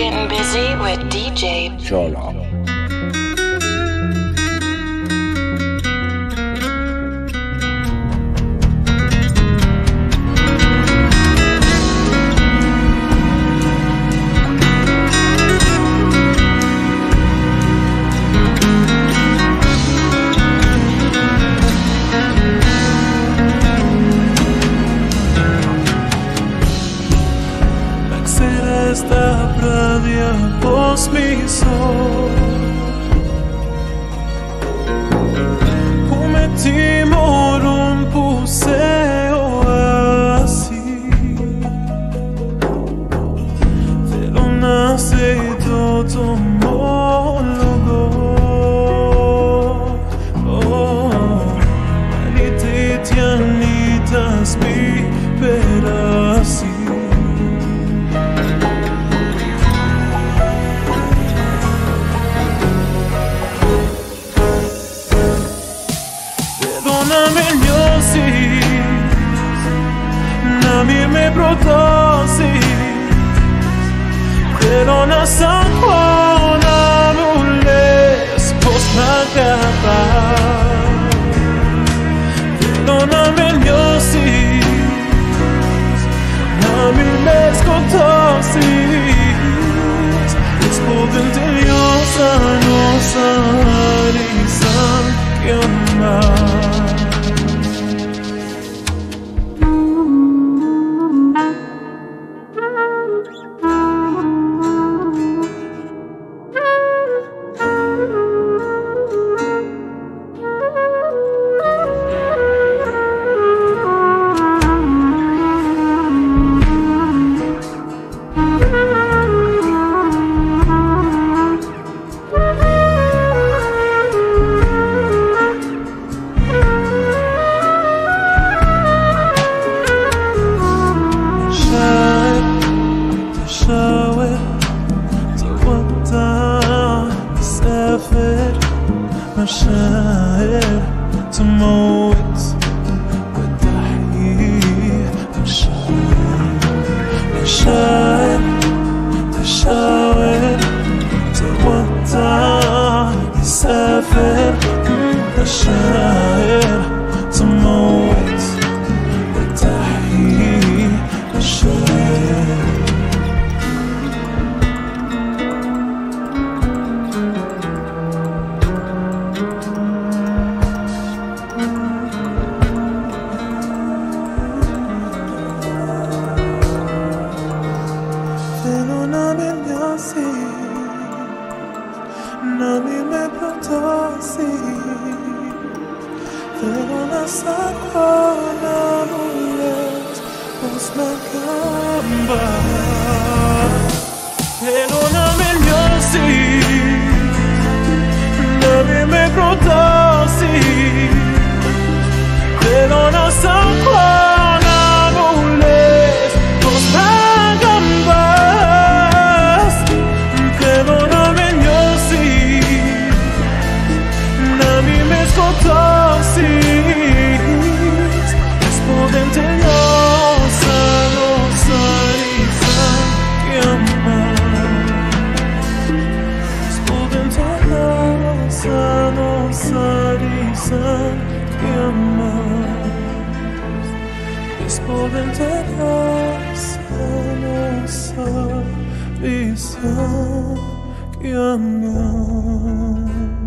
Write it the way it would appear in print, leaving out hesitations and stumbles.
Getting busy with DJ Cholo. Στα βράδια πως μισώ που με τιμωρούν που σε οάσει. Θέλω να σε δω το ομόλογο, αν η τέτοια νύχτας μη περάσει. Να με νιώσεις, να μην με προδώσεις. Θέλω να σ' ακούω να μου λες πως μ' αγαπάς. Θέλω να με νιώσεις, να μην με σκοτώσεις. Λες που δεν τελειώσαν όσα άρισαν για μας. مشاعر تموت وتحيي مشاعر تشاور تودع يسافر مشاعر تموت وتحيي مشاعر. Να μην με προδώσεις. Θέλω να σ' ακούω να μου λες πως μ' αγαπάς. Θέλω να με νιώσεις, να μην με προδώσεις. Θέλω να σ' ακούω να μου λες πως μ' αγαπάς. Θέλω να με νιώσεις, να μην με σκοτώσεις. Λες που δεν τελειώσαν όσα άρισαν για μας. Λες που δεν τελειώσαν όσα άρισαν για μας. Λες που δεν τελειώσαν όσα άρισαν για μας.